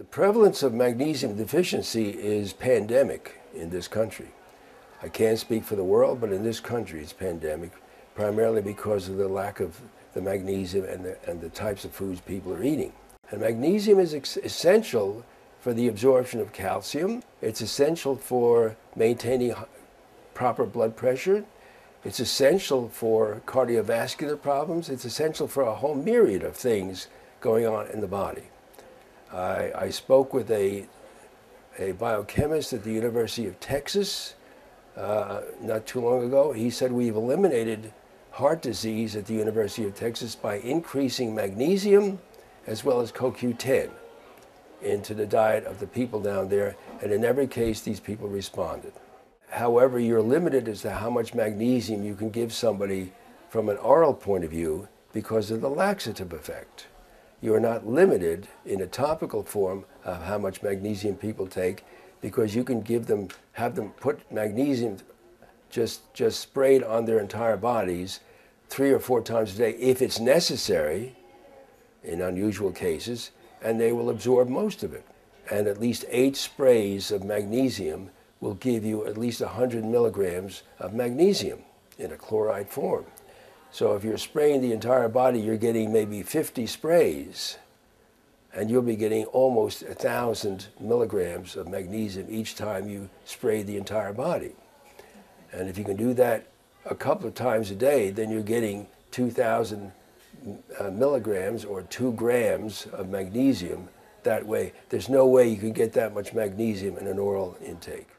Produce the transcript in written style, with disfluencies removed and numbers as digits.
The prevalence of magnesium deficiency is pandemic in this country. I can't speak for the world, but in this country it's pandemic, primarily because of the lack of the magnesium and the types of foods people are eating. And magnesium is essential for the absorption of calcium. It's essential for maintaining proper blood pressure. It's essential for cardiovascular problems. It's essential for a whole myriad of things going on in the body. I spoke with a biochemist at the University of Texas not too long ago. He said we've eliminated heart disease at the University of Texas by increasing magnesium as well as CoQ10 into the diet of the people down there, and in every case these people responded. However, you're limited as to how much magnesium you can give somebody from an oral point of view because of the laxative effect. You are not limited in a topical form of how much magnesium people take, because you can have them put magnesium just sprayed on their entire bodies 3 or 4 times a day if it's necessary in unusual cases, and they will absorb most of it. And at least 8 sprays of magnesium will give you at least 100 milligrams of magnesium in a chloride form. So if you're spraying the entire body, you're getting maybe 50 sprays, and you'll be getting almost 1,000 milligrams of magnesium each time you spray the entire body. And if you can do that a couple of times a day, then you're getting 2,000 milligrams or 2 grams of magnesium that way. There's no way you can get that much magnesium in an oral intake.